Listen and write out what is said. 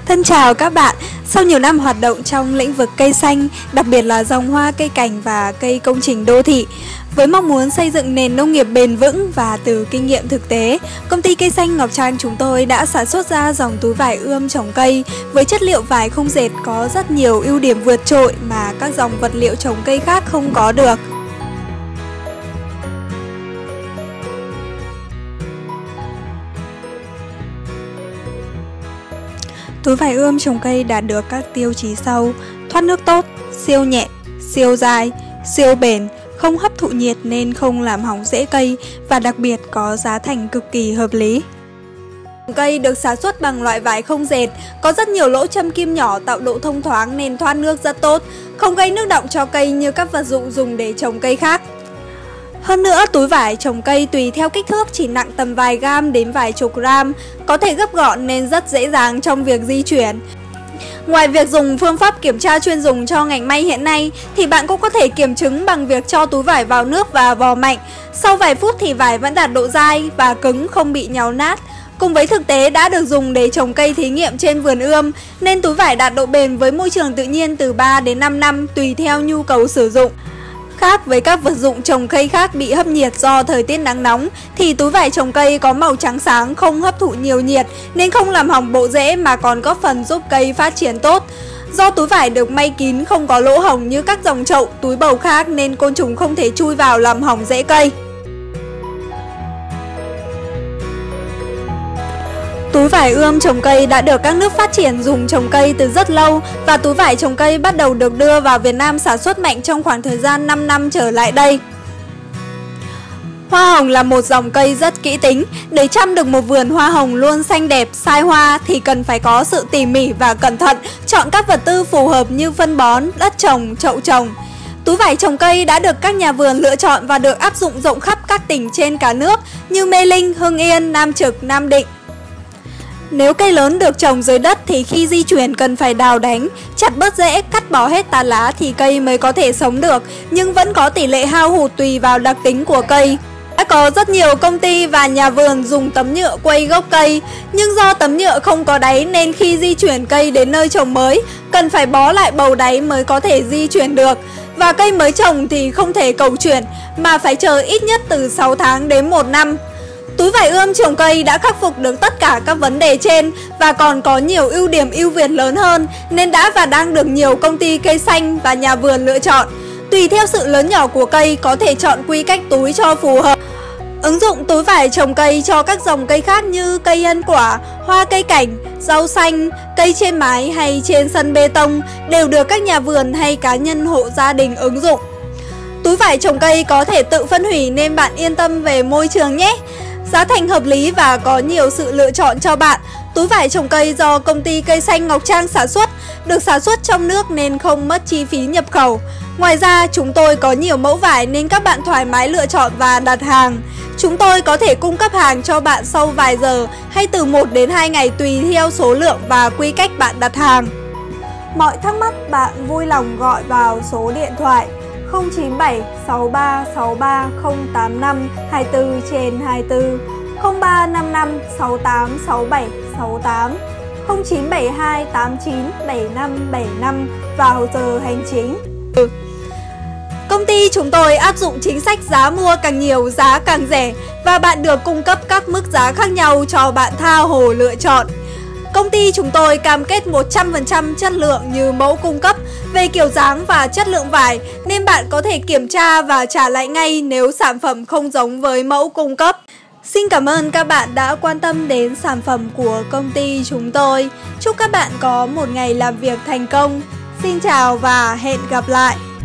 Thân chào các bạn, sau nhiều năm hoạt động trong lĩnh vực cây xanh, đặc biệt là dòng hoa, cây cảnh và cây công trình đô thị, với mong muốn xây dựng nền nông nghiệp bền vững và từ kinh nghiệm thực tế, công ty cây xanh Ngọc Trang chúng tôi đã sản xuất ra dòng túi vải ươm trồng cây với chất liệu vải không dệt có rất nhiều ưu điểm vượt trội mà các dòng vật liệu trồng cây khác không có được. Túi vải ươm trồng cây đạt được các tiêu chí sau: thoát nước tốt, siêu nhẹ, siêu dài, siêu bền, không hấp thụ nhiệt nên không làm hỏng rễ cây và đặc biệt có giá thành cực kỳ hợp lý. Cây được sản xuất bằng loại vải không dệt, có rất nhiều lỗ châm kim nhỏ tạo độ thông thoáng nên thoát nước rất tốt, không gây nước đọng cho cây như các vật dụng dùng để trồng cây khác. Hơn nữa, túi vải trồng cây tùy theo kích thước chỉ nặng tầm vài gam đến vài chục gram, có thể gấp gọn nên rất dễ dàng trong việc di chuyển. Ngoài việc dùng phương pháp kiểm tra chuyên dùng cho ngành may hiện nay, thì bạn cũng có thể kiểm chứng bằng việc cho túi vải vào nước và vò mạnh. Sau vài phút thì vải vẫn đạt độ dai và cứng, không bị nhàu nát. Cùng với thực tế đã được dùng để trồng cây thí nghiệm trên vườn ươm, nên túi vải đạt độ bền với môi trường tự nhiên từ 3 đến 5 năm tùy theo nhu cầu sử dụng. Khác với các vật dụng trồng cây khác bị hấp nhiệt do thời tiết nắng nóng, thì túi vải trồng cây có màu trắng sáng, không hấp thụ nhiều nhiệt nên không làm hỏng bộ rễ mà còn góp phần giúp cây phát triển tốt. Do túi vải được may kín, không có lỗ hổng như các dòng chậu, túi bầu khác nên côn trùng không thể chui vào làm hỏng rễ cây. Túi vải ươm trồng cây đã được các nước phát triển dùng trồng cây từ rất lâu và túi vải trồng cây bắt đầu được đưa vào Việt Nam sản xuất mạnh trong khoảng thời gian 5 năm trở lại đây. Hoa hồng là một dòng cây rất kỹ tính. Để chăm được một vườn hoa hồng luôn xanh đẹp, sai hoa thì cần phải có sự tỉ mỉ và cẩn thận, chọn các vật tư phù hợp như phân bón, đất trồng, chậu trồng. Túi vải trồng cây đã được các nhà vườn lựa chọn và được áp dụng rộng khắp các tỉnh trên cả nước như Mê Linh, Hưng Yên, Nam Trực, Nam Định. Nếu cây lớn được trồng dưới đất thì khi di chuyển cần phải đào đánh, chặt bớt rễ, cắt bỏ hết tán lá thì cây mới có thể sống được, nhưng vẫn có tỷ lệ hao hụt tùy vào đặc tính của cây. Đã có rất nhiều công ty và nhà vườn dùng tấm nhựa quây gốc cây, nhưng do tấm nhựa không có đáy nên khi di chuyển cây đến nơi trồng mới, cần phải bó lại bầu đáy mới có thể di chuyển được. Và cây mới trồng thì không thể cầu chuyển, mà phải chờ ít nhất từ 6 tháng đến 1 năm. Túi vải ươm trồng cây đã khắc phục được tất cả các vấn đề trên và còn có nhiều ưu điểm ưu việt lớn hơn nên đã và đang được nhiều công ty cây xanh và nhà vườn lựa chọn. Tùy theo sự lớn nhỏ của cây có thể chọn quy cách túi cho phù hợp. Ứng dụng túi vải trồng cây cho các dòng cây khác như cây ăn quả, hoa cây cảnh, rau xanh, cây trên mái hay trên sân bê tông đều được các nhà vườn hay cá nhân hộ gia đình ứng dụng. Túi vải trồng cây có thể tự phân hủy nên bạn yên tâm về môi trường nhé. Giá thành hợp lý và có nhiều sự lựa chọn cho bạn. Túi vải trồng cây do công ty cây xanh Ngọc Trang sản xuất, được sản xuất trong nước nên không mất chi phí nhập khẩu. Ngoài ra, chúng tôi có nhiều mẫu vải nên các bạn thoải mái lựa chọn và đặt hàng. Chúng tôi có thể cung cấp hàng cho bạn sau vài giờ hay từ 1 đến 2 ngày tùy theo số lượng và quy cách bạn đặt hàng. Mọi thắc mắc bạn vui lòng gọi vào số điện thoại 097 63 63 085 24/24, 0355 68 67 68, 0972 89 75 75 vào giờ hành chính. Công ty chúng tôi áp dụng chính sách giá mua càng nhiều giá càng rẻ và bạn được cung cấp các mức giá khác nhau cho bạn tha hồ lựa chọn. Công ty chúng tôi cam kết 100% chất lượng như mẫu cung cấp về kiểu dáng và chất lượng vải nên bạn có thể kiểm tra và trả lại ngay nếu sản phẩm không giống với mẫu cung cấp. Xin cảm ơn các bạn đã quan tâm đến sản phẩm của công ty chúng tôi. Chúc các bạn có một ngày làm việc thành công. Xin chào và hẹn gặp lại.